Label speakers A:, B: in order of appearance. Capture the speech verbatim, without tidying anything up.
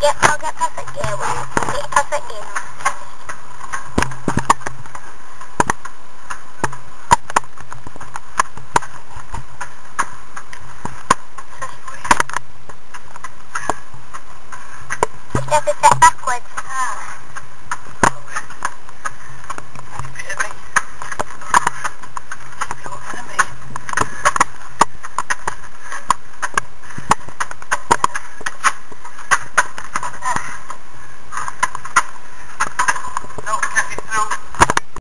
A: get, I'll get perfect gear. We'll get perfect gear now. Step a step backwards. Ah.
B: No, get it through.